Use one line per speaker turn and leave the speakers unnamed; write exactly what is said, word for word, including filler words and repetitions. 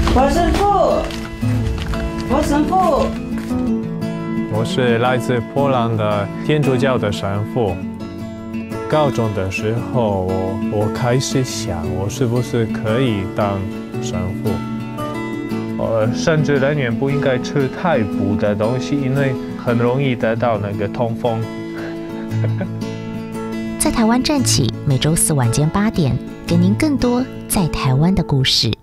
我神父，我神父，
我是来自波兰的天主教的神父。高中的时候，我我开始想，我是不是可以当神父？呃，神职人员不应该吃太补的东西，因为很容易得到那个痛风。
在台湾站起，每周四晚间八点，给您更多在台湾的故事。